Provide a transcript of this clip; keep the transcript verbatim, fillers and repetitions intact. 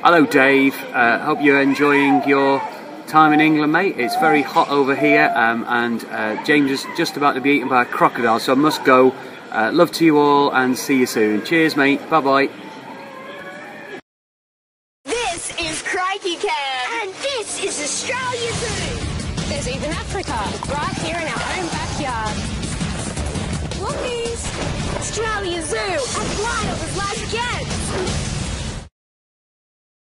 Hello Dave, uh, hope you're enjoying your time in England, mate. It's very hot over here, um, and uh, James is just about to be eaten by a crocodile, so I must go. Uh, love to you all and see you soon. Cheers mate, bye bye. This is Crikey Cam, and this is Australia Zoo. There's even Africa, right here in our own backyard. Lookies! Australia Zoo, as wild as life